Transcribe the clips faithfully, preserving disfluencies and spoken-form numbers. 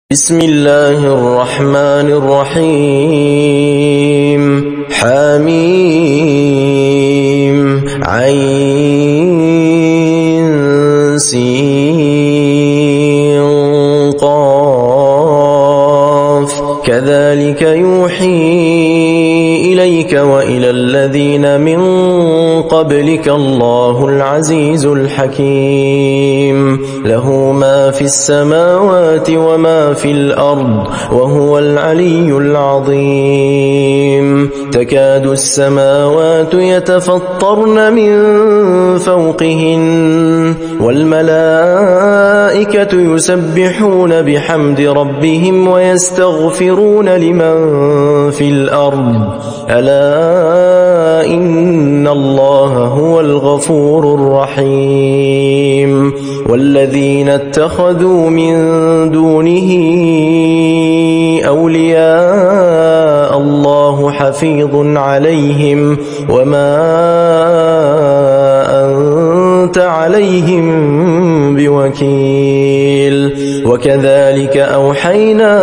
بسم الله الرحمن الرحيم حميم عين سين قاف كذلك يوحي إليك وإلى الذين من قبلك الله العزيز الحكيم له ما في السماوات وما في الأرض وهو العلي العظيم تكاد السماوات يتفطرن من فوقهن والملائكة يسبحون بحمد ربهم ويستغفرون لمن في الأرض ألا إن الله هو الغفور الرحيم والذين اتخذوا من دونه أولياء الله حفيظ عليهم وما أنت عليهم بوكيل وكذلك أوحينا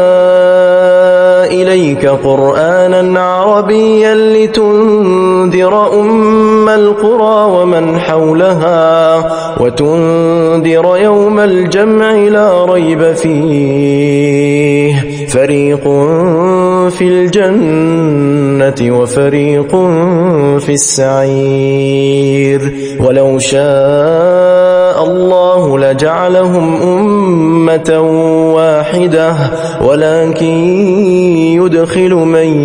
إليك قرآنا عربيا لتنذر أم القرى ومن حولها وتنذر يوم الجمع لا ريب فيه فريق في الجنة وفريق في السعير ولو شاء الله لجعلهم أمة واحدة ولكن يدخل من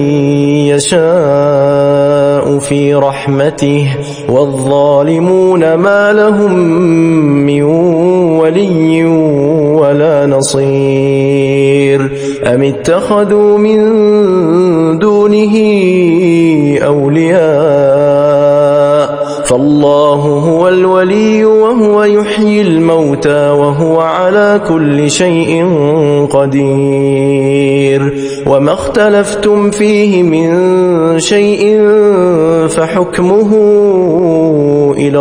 يشاء في رحمته والظالمون ما لهم من ولي ولا نصير أم اتخذوا من دونه أولياء فالله هو الولي وهو يحيي الموتى وهو على كل شيء قدير وما اختلفتم فيه من شيء فحكمه إلى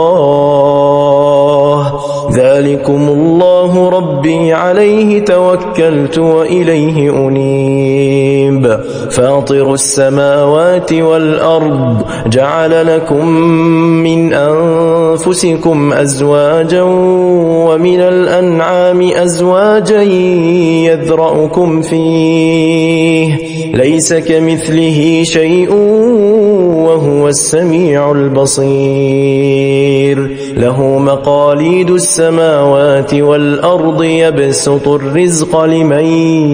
الله ذلكم الله ربي عليه توكلت وإليه أنيب فاطر السماوات والأرض جعل لكم من أنفسكم أزواجا ومن الأنعام أزواجا يذرأكم فيه ليس كمثله شيء وهو السميع البصير له مقاليد السماوات والأرض يبسط الرزق لمن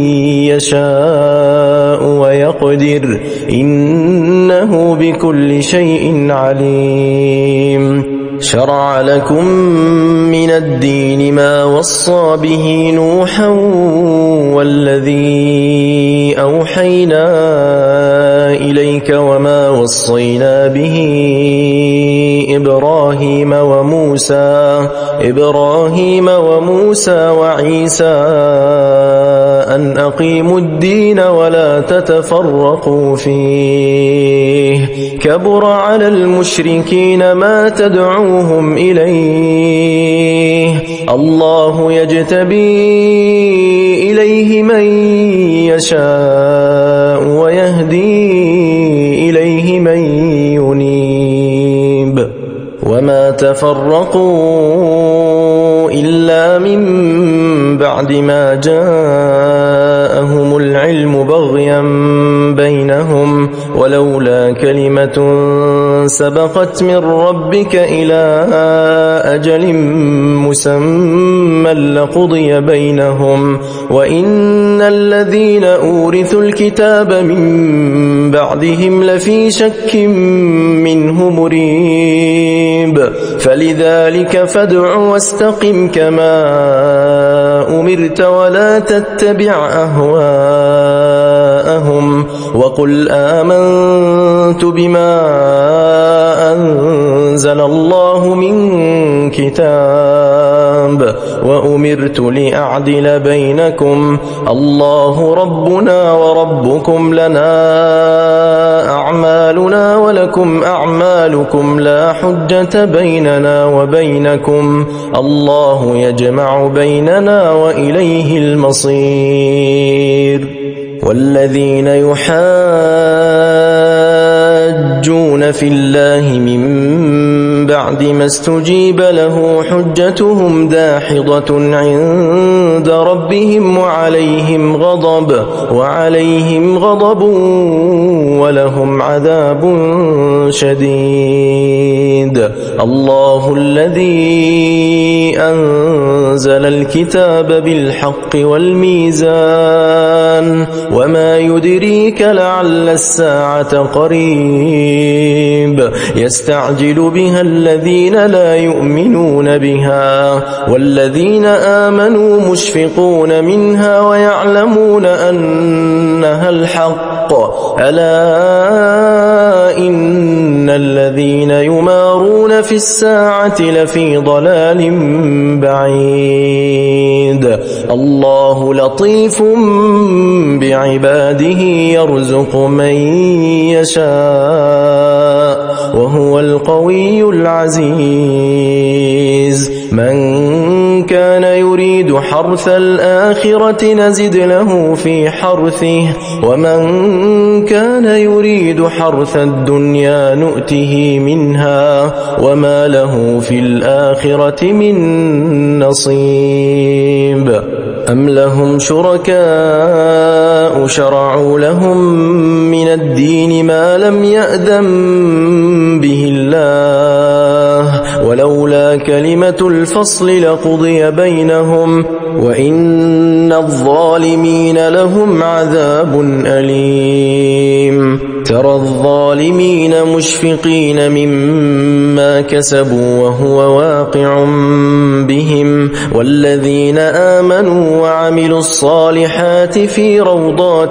يشاء ويقدر إنه بكل شيء عليم شرع لكم من الدين ما وصى به نوحا والذي أوحينا إليك وما وصينا به إبراهيم وموسى إبراهيم وموسى وعيسى أن أقيموا الدين ولا تتفرقوا فيه كبر على المشركين ما تدعوهم إليه الله يجتبي إليه من يشاء ويهدي إليه من ينيب وما تفرقوا إلا من بعد ما جاءهم العلم بغيا بينهم ولولا كلمة سبقت من ربك إلى أجل مسمى لقضي بينهم وإن الذين أورثوا الكتاب من بعدهم لفي شك منه مريب فلذلك فادع واستقم كما أمرت ولا تتبع أهواءهم وقل آمنت بما أنزل الله من كتاب ذنب وأمرت لأعدل بينكم الله ربنا وربكم لنا أعمالنا ولكم أعمالكم لا حجة بيننا وبينكم الله يجمع بيننا وإليه المصير والذين يحاجون في الله من بعد ما استجيب له حجتهم داحضة عند ربهم وعليهم غضب وعليهم غضب ولهم عذاب شديد الله الذي أنزل الكتاب بالحق والميزان وما يدريك لعل الساعة قريب يستعجل بها الذين لا يؤمنون بها والذين آمنوا مشفقون منها ويعلمون أنها الحق ألا إن الذين يمارون في الساعة لفي ضلال بعيد الله لطيف بعباده يرزق من يشاء وهو القوي العزيز من كان يريد حرث الآخرة نزد له في حرثه ومن كان يريد حرث الدنيا نؤته منها وما له في الآخرة من نصيب أم لهم شركاء شرعوا لهم من الدين ما لم يأذن به الله ولولا كلمة الفصل لقضي بينهم وإن الظالمين لهم عذاب أليم ترى الظالمين مشفقين مما كسبوا وهو واقع بهم والذين آمنوا وعملوا الصالحات في روضات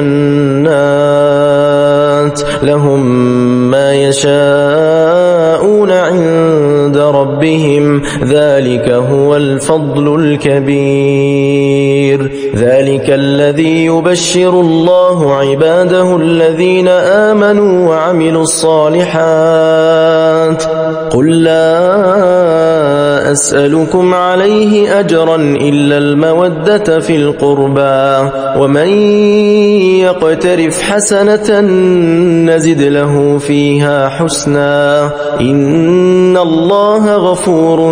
الجنات لهم ما يشاءون عند ربهم ذلك هو الفضل الكبير ذلك الذي يبشر الله عباده الذين آمنوا وعملوا الصالحات قل لا أسألكم عليه أجرا إلا المودة في القربى ومن يقترف حسنة نزد له فيها حسنا إن الله غفور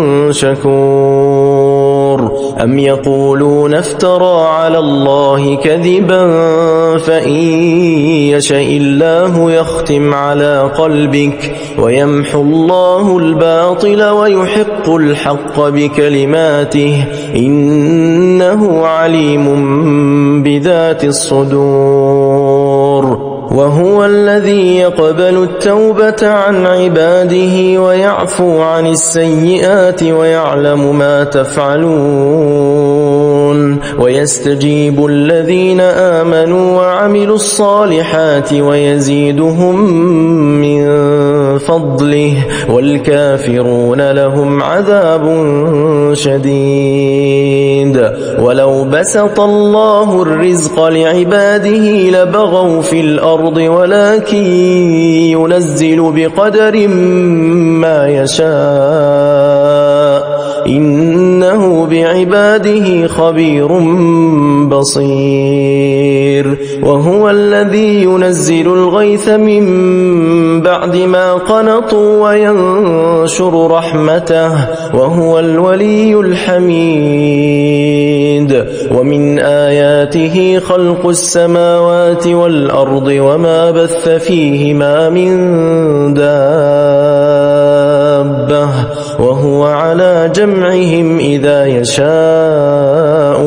شكور أم يقولون افترى على الله كذبا فإن يشاء الله يختم على قلبك ويمحو الله الباطل ويحق الحق بكلماته إنه عليم بذات الصدور وهو الذي يقبل التوبة عن عباده ويعفو عن السيئات ويعلم ما تفعلون ويستجيب الذين آمنوا وعملوا الصالحات ويزيدهم من فضله والكافرون لهم عذاب شديد ولو بسط الله الرزق لعباده لبغوا في الأرض ولكن ينزل بقدر ما يشاء إنه بعباده خبير بصير وهو الذي ينزل الغيث من بعد ما قنطوا وينشر رحمته وهو الولي الحميد ومن آياته خلق السماوات والأرض وما بث فيهما من دابة وهو على جمعهم إذا يشاء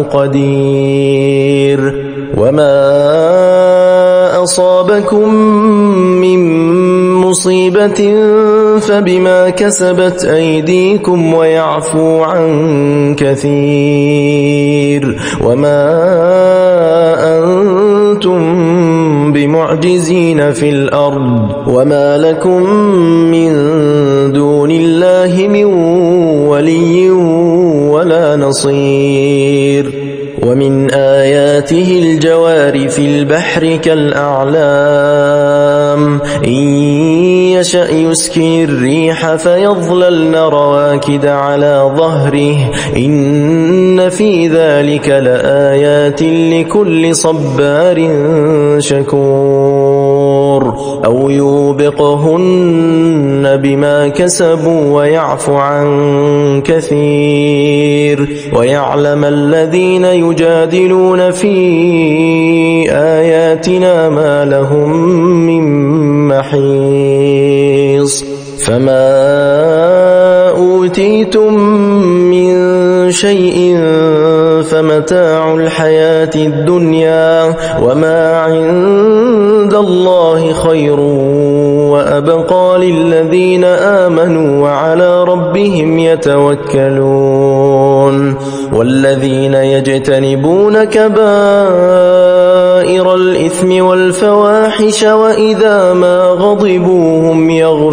قدير وما أصابكم من مصيبة فبما كسبت أيديكم ويعفو عن كثير وما أنتم بمعجزين في الأرض وما لكم من دون الله من ولي ولا نصير ومن آياته الجوار في البحر كالأعلام إن يشأ يسكن الريح فيظللن رواكد على ظهره إن في ذلك لآيات لكل صبار شكور أو يوبقهن بما كسبوا ويعفو عن كثير ويعلم الذين يجادلون في آياتنا ما لهم من محيص فما أوتيتم من شيء فمتاع الحياة الدنيا وما عند الله خير وأبقى للذين آمنوا وعلى ربهم يتوكلون والذين يجتنبون كبائر الإثم والفواحش وإذا ما غضبوا هم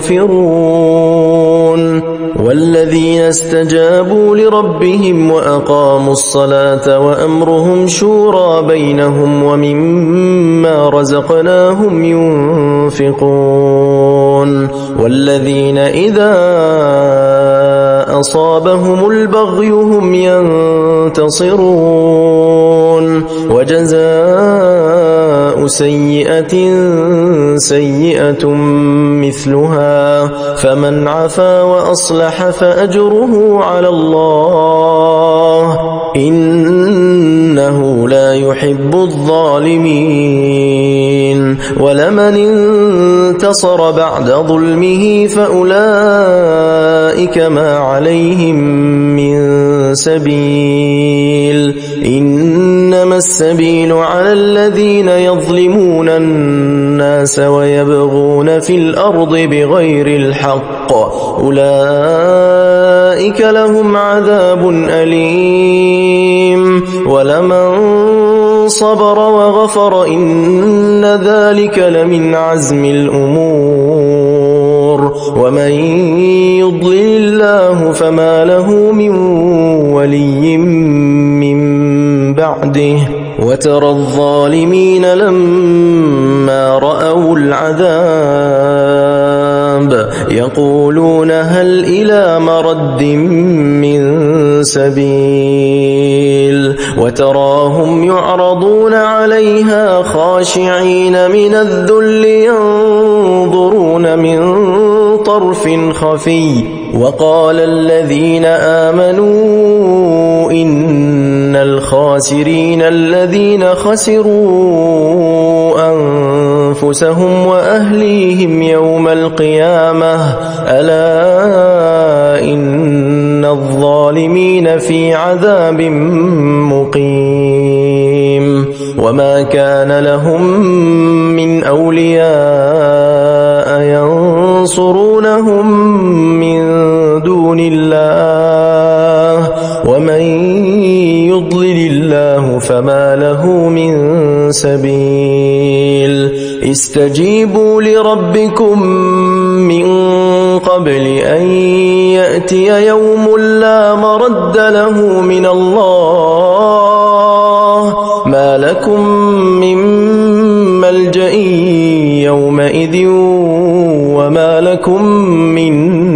يغفرون والذين استجابوا لربهم وأقاموا الصلاة وأمرهم شورى بينهم ومما رزقناهم ينفقون والذين إذا أصابهم البغي هم ينتصرون وجزاء سيئة سيئة مثلها فمن عفا وأصلح فأجره على الله إنه لا يحب الظالمين ولمن انتصر بعد ظلمه فأولئك ما عليهم من سبيل إنما السبيل على الذين يظلمون الناس ويبغون في الأرض بغير الحق أولئك لهم عذاب أليم ولمن صبر وغفر إن ذلك لمن عزم الأمور ومن يضلل الله فما له من ولي من بعده وترى الظالمين لما رأوا العذاب يقولون هل إلى مرد من سبيل وتراهم يعرضون عليها خاشعين من الذل ينظرون من طرف خفي وقال الذين آمنوا إن الخاسرين الذين خسروا أنفسهم وأهليهم يوم القيامة ألا إن الظالمين في عذاب مقيم وما كان لهم من أولياء ينصرونهم من دون الله ومن يضلل الله فما له من سبيل استجيبوا لربكم من قبل أن يأتي يوم لا مرد له من الله ما لكم من ملجأ يومئذ وما لكم من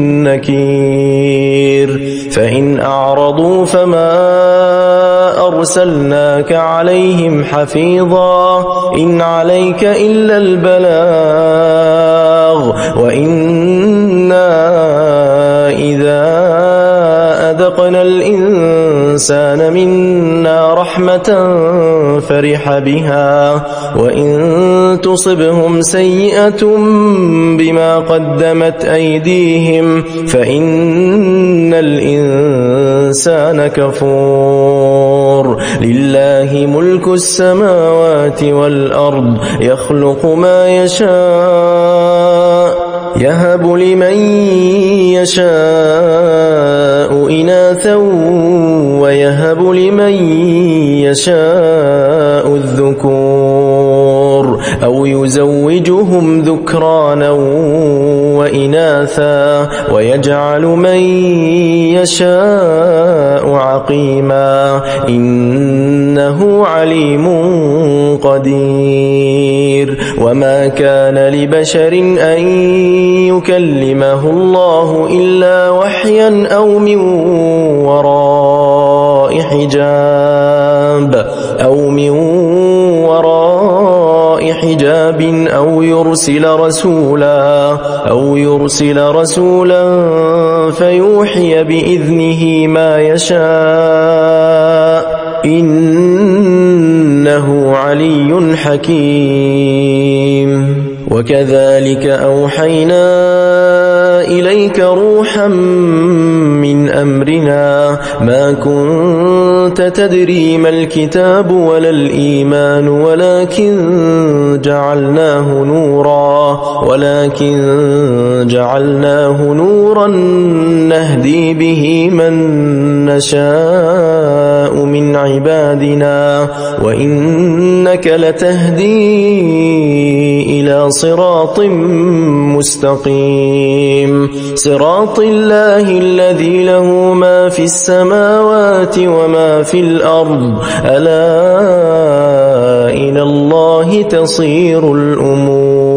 نكير فإن أعرضوا فما أرسلناك عليهم حفيظا إن عليك إلا البلاغ وإنا إذا أذقنا الإنسان منا رحمة فرح بها وإن تصبهم سيئة بما قدمت أيديهم فإن الإنسان كفور لله ملك السماوات والأرض يخلق ما يشاء يهب لمن يشاء إناثا ويهب لمن يشاء الذكور أو يزوجهم ذكرانا وإناثا ويجعل من يشاء عقيما إنه عليم قدير. وما كان لبشر أن يكلمه الله إلا وحيا أو من وراء حجاب أو من وراء حجاب أو يرسل رسولا أو يرسل رسولا فيوحي بإذنه ما يشاء إنه علي حكيم. وكذلك أوحينا إليك روحا من أمرنا ما كنت تدري ما الكتاب ولا الإيمان ولكن جعلناه نورا ولكن جعلناه نورا نهدي به من نشاء من عبادنا وإنك لتهدي إلى صراط مستقيم صراط الله الذي له ما في السماوات وما في الأرض ألا إلى الله تصير الأمور.